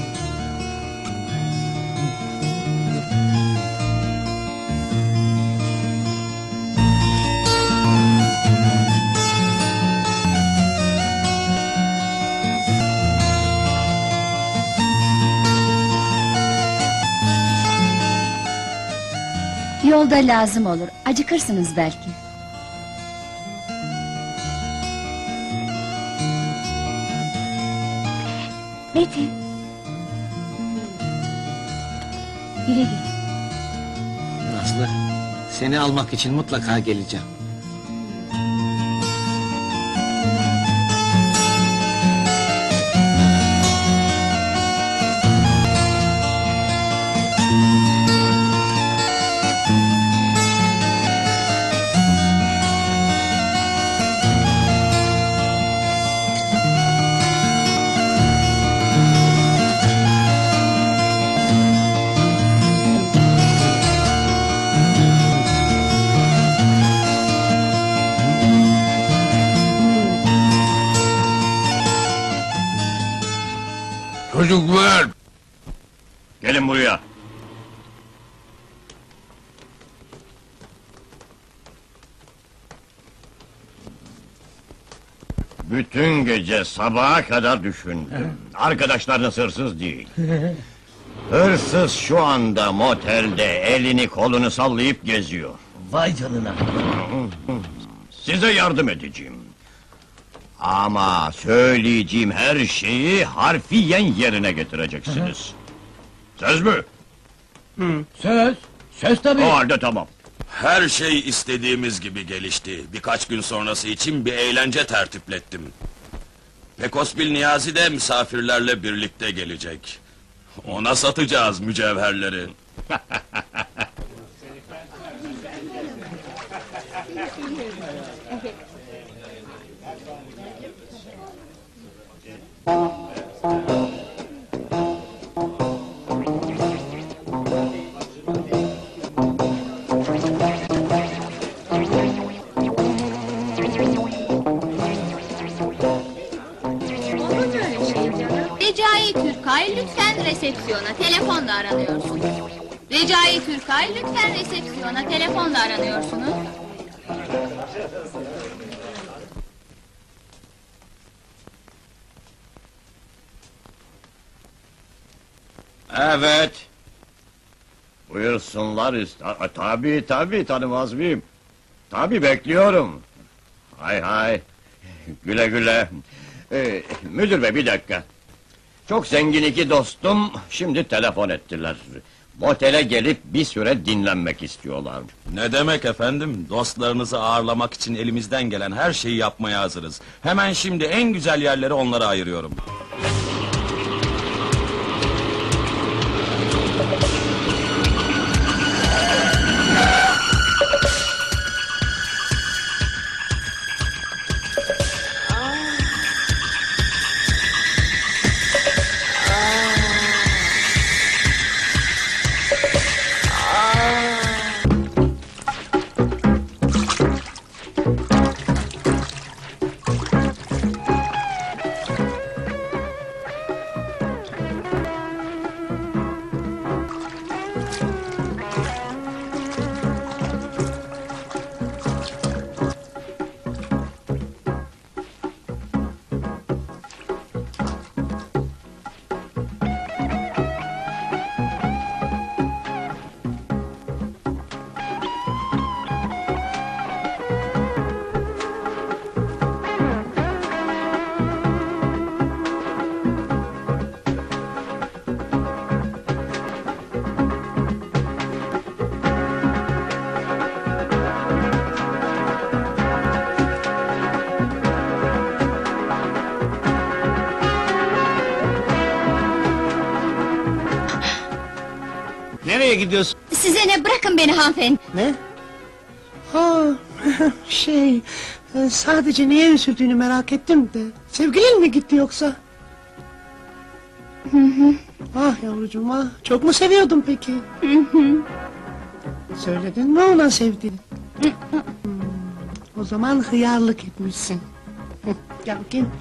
Yolda lazım olur, acıkırsınız belki. Metin. Güle güle. Nazlı, seni almak için mutlaka geleceğim. Çocuklar! Gelin buraya. Bütün gece sabaha kadar düşündüm. Arkadaşlarınız hırsız değil. Hırsız şu anda motelde elini kolunu sallayıp geziyor. Vay canına. Size yardım edeceğim. Ama söyleyeceğim her şeyi harfiyen yerine getireceksiniz. Söz mü? Söz. Söz tabii. O halde tamam. Her şey istediğimiz gibi gelişti. Birkaç gün sonrası için bir eğlence tertiplettim. Pekosbil Niyazi de misafirlerle birlikte gelecek. Ona satacağız mücevherleri. Recai Türkay, lütfen resepsiyona, telefonla aranıyorsunuz. Recai Türkay, lütfen resepsiyona, telefonla aranıyorsunuz. Evet. Buyursunlar. ist- Tabii tabii, tanımaz mıyım? Tabii, bekliyorum. Hay hay. Güle güle. Ee, müdür bey, bir dakika. Çok zengin iki dostum şimdi telefon ettiler. Motele gelip bir süre dinlenmek istiyorlar. Ne demek efendim? Dostlarınızı ağırlamak için elimizden gelen her şeyi yapmaya hazırız. Hemen şimdi en güzel yerleri onlara ayırıyorum. Nereye gidiyorsun? Size ne, bırakın beni hanımefendi. Ne? Ha, şey, e, sadece neye üzüldüğünü merak ettim de. Sevgilin mi gitti yoksa? Hı hı. Ah yavrucuğum ah, çok mu seviyordun peki? Hı hı. Söyledin mi ona sevdiğini? Hmm, o zaman hıyarlık etmişsin. Hı, Gel bakayım.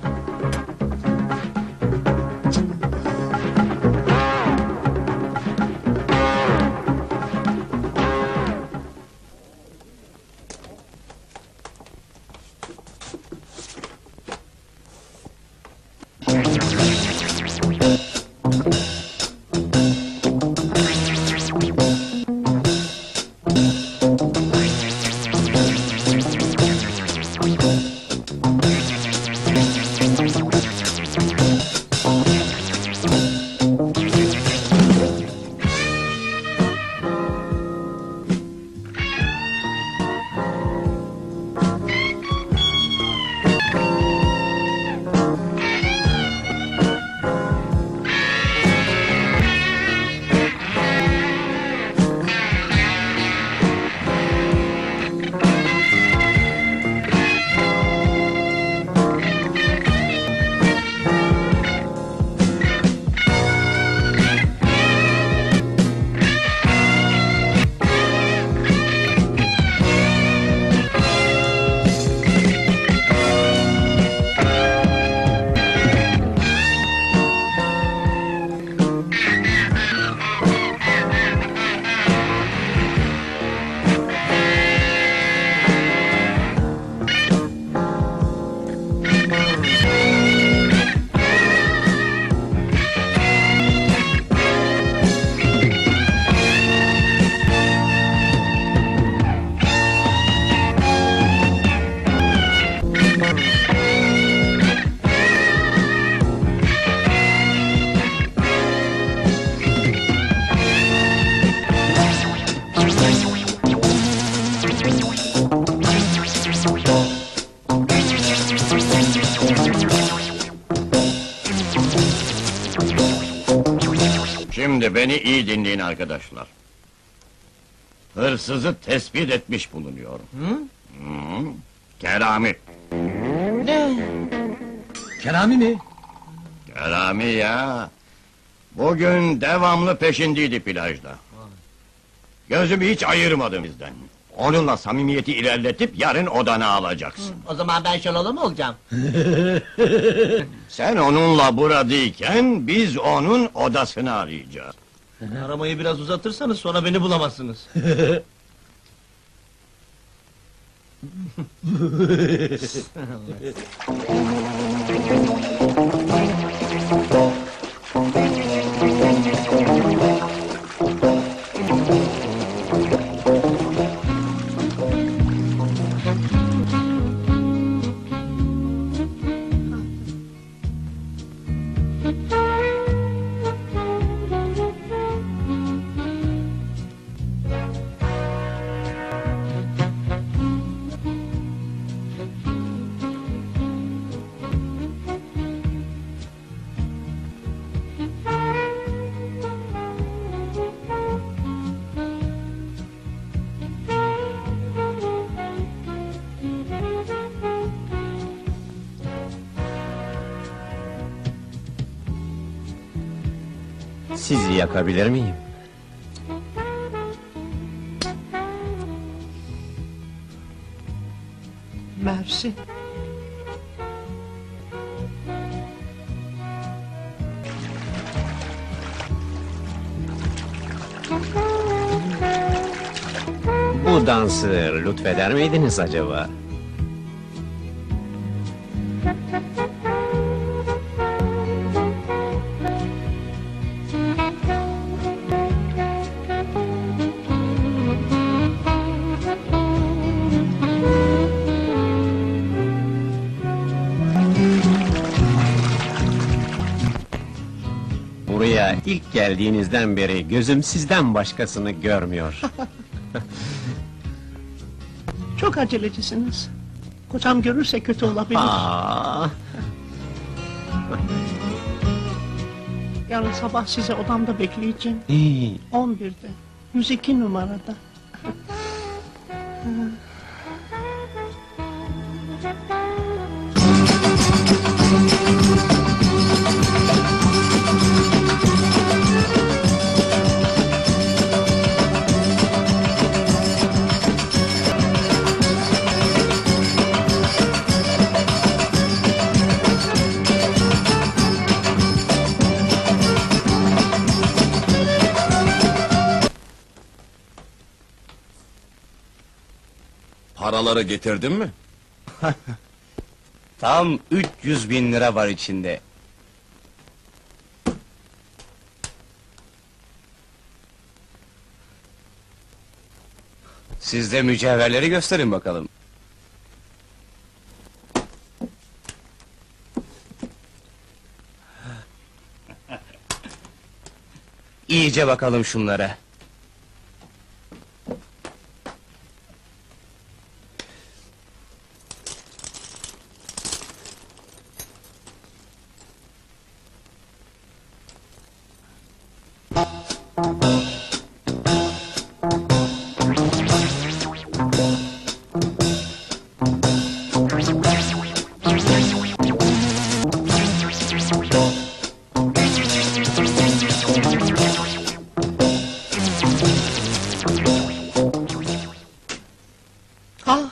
Şimdi beni iyi dinleyin arkadaşlar. Hırsızı tespit etmiş bulunuyor. Hı? Hı, Kerami. Ne? Kerami mi? Kerami ya. Bugün devamlı peşindeydi plajda. Gözümü hiç ayırmadı bizden. Onunla samimiyeti ilerletip yarın odana alacaksın. O zaman ben şalalı mı olacağım? Sen onunla buradayken biz onun odasını arayacağız. Aramayı biraz uzatırsanız sonra beni bulamazsınız. Sizi yakabilir miyim? Mersi. Bu dansı lütfeder miydiniz acaba? Buraya ilk geldiğinizden beri gözüm sizden başkasını görmüyor. Çok acelecisiniz. Kocam görürse kötü olabilir. Aa, Yarın sabah size odamda bekleyeceğim. iyi. on birde. yüz iki numarada. Paraları getirdin mi? Tam üç yüz bin lira var içinde. Siz de mücevherleri gösterin bakalım. İyice bakalım şunlara. Ha?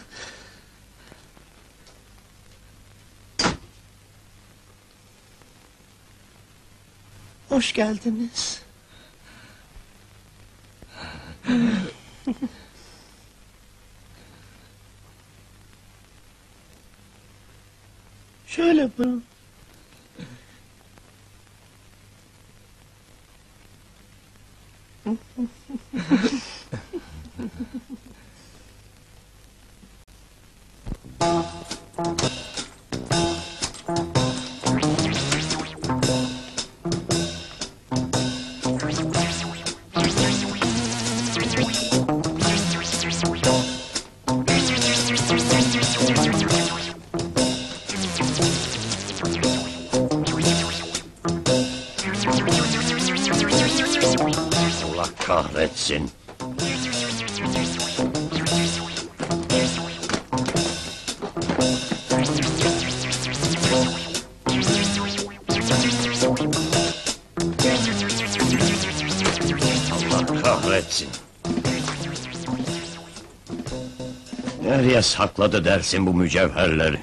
Hoş geldiniz. Şöyle buyurun. kahretsin. Allah kahretsin. Nereye sakladı dersin bu mücevherleri?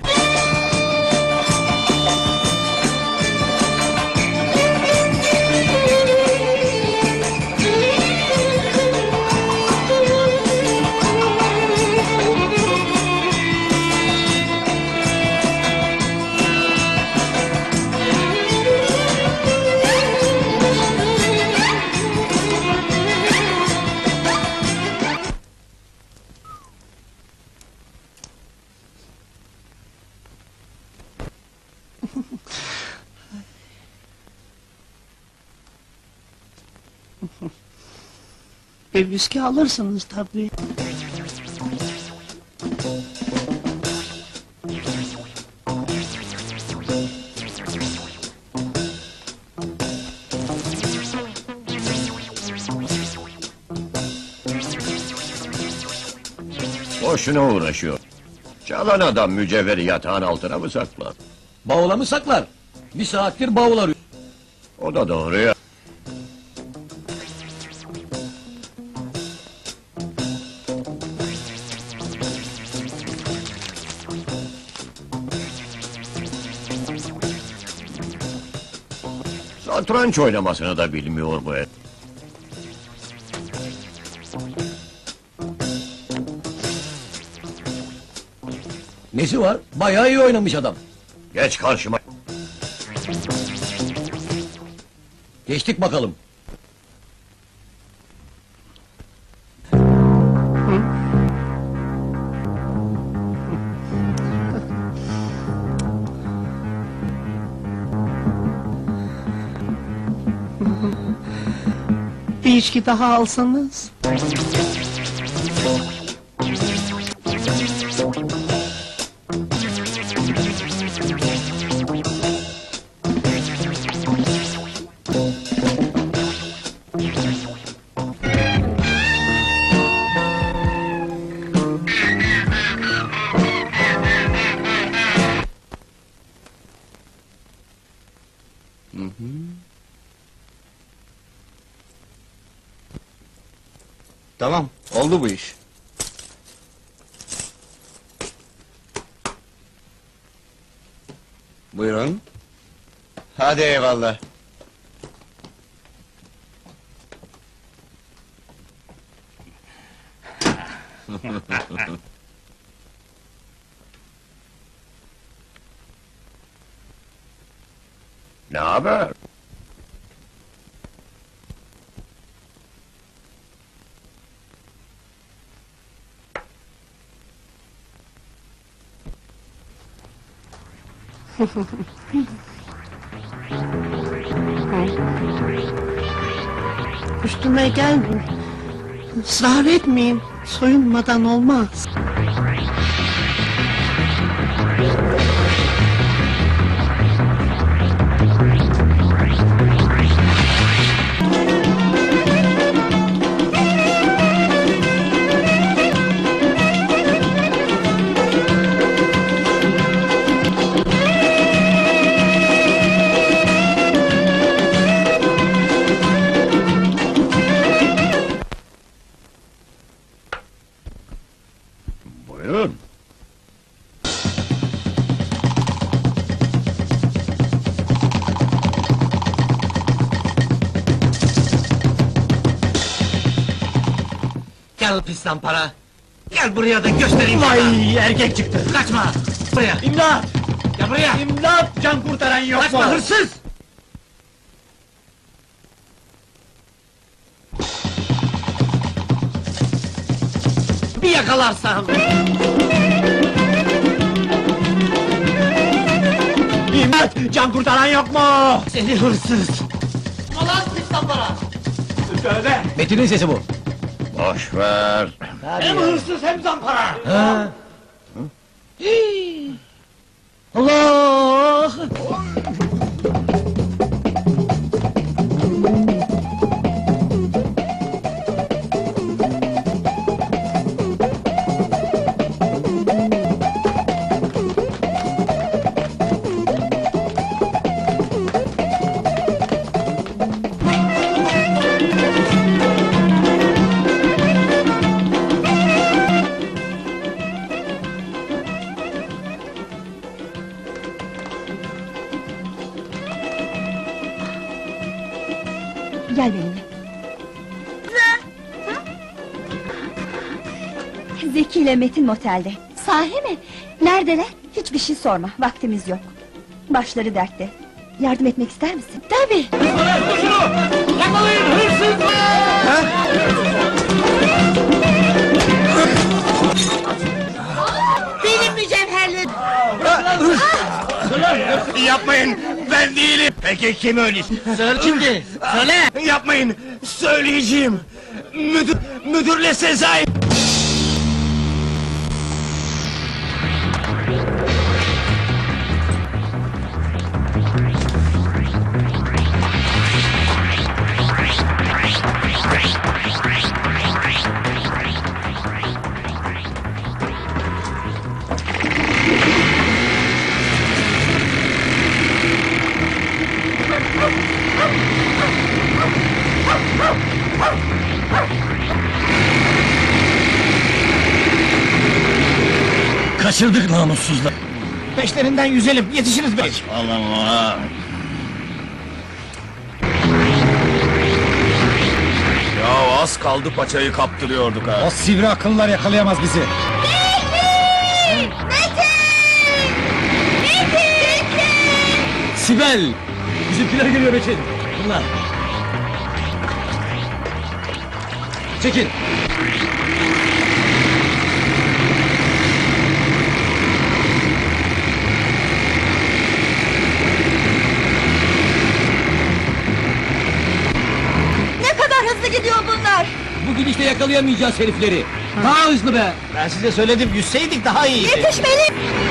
Bir viski alırsınız tabii. Boşuna uğraşıyor. Çalan adam mücevheri yatağın altına mı saklar? Bavula mı saklar? Bir saattir bavul arıyor. O da doğru ya. Satranç oynamasını da bilmiyor bu herif. Nesi var? Bayağı iyi oynamış adam. Geç karşıma. Geçtik bakalım. Bir içki daha alsanız. Hı hı. Tamam, oldu bu iş. Buyurun. Hadi eyvallah. Ne haber? Üstüme gelmeyin. Israr etmeyin. Soyunmadan olmaz. Buyurun. Gel pis para. Gel buraya da göstereyim. Vay erkek çıktı. Kaçma. Buraya. İmdat. Gel buraya. İmdat. Can kurtaran yok mu? Kaçma hırsız. Bir yakalarsam. İmdat. Can kurtaran yok mu? Seni hırsız. Ulan pis para. Söyle. Metin'in sesi bu. Boş ver. Hem hırsız hem zampara. Ha? Allah! Gel benimle. Zeki ile Metin motelde. Sahi mi? Neredeler? Hiçbir şey sorma, vaktimiz yok. Başları dertte. Yardım etmek ister misin? Tabii. Yakalayın hırsız! Benim mücevherlerim. Yapmayın, ben değilim. Peki kim öyle? Söyle şimdi, söyle! Yapmayın, söyleyeceğim. Müdür, müdürle Sezai. Kaçırdık namussuzlar. Peşlerinden yüzelim, yetişiriz bey! Allah! Ya az kaldı paçayı kaptırıyorduk ha. O sivri akıllar yakalayamaz bizi. Metin! Metin! Sibel! Bizimkiler geliyor Metin. Bunlar. Çekil. Ne kadar hızlı gidiyor bunlar! Bu gidişle yakalayamayacağız herifleri. Daha hızlı be! Ben size söyledim, yüzseydik daha iyiydi! Yetişmeli!